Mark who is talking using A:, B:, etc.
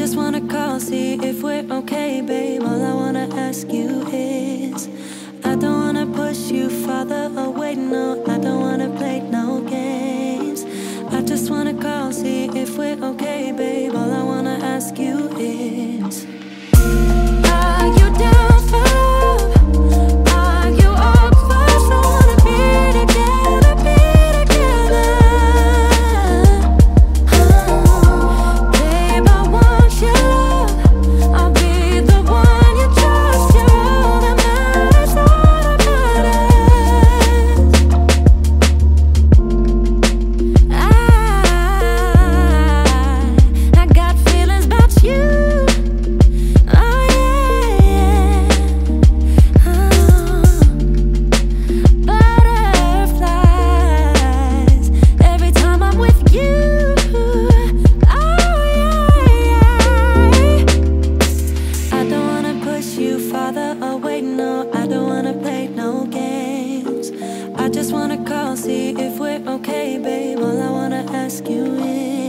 A: just wanna call, see if we're okay, babe. All I wanna ask you is, I don't wanna push you farther away, no. I don't wanna play no games. I just wanna call, see if we're okay, babe. All I wanna ask you is, are you down for love? Are you up for someone to be together, be together? Babe, I want your love. I'll be the one you trust. You're all that matters, all that matters. I got feelings about you. Oh yeah, butterflies every time I'm with you. Oh yeah, I don't wanna push you farther away, no. I don't wanna play no games. I just wanna call, see if we're okay, babe. All I wanna ask you is,